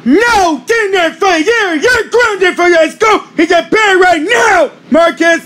No! Get in there, fight! You're grounded for your school! He's a bear right now! Marcus!